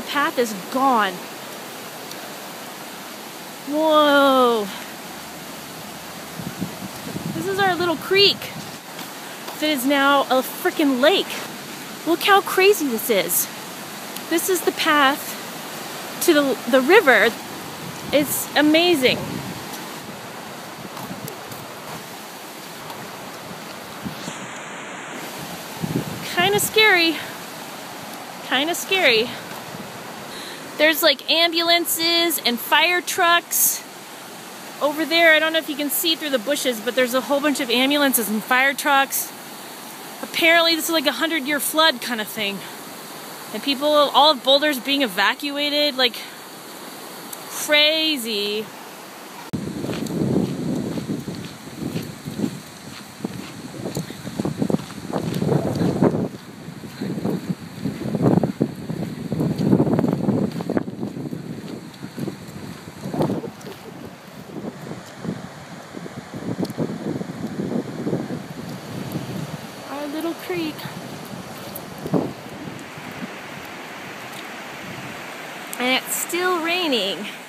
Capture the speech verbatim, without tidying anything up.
path is gone. Whoa. This is our little creek that is now a freaking lake. Look how crazy this is. This is the path to the, the river. It's amazing. Kind of scary. Kind of scary. There's like ambulances and fire trucks over there. I don't know if you can see through the bushes, but there's a whole bunch of ambulances and fire trucks. Apparently this is like a hundred year flood kind of thing. And people, all of Boulder's being evacuated, like crazy. Our little creek. And it's still raining.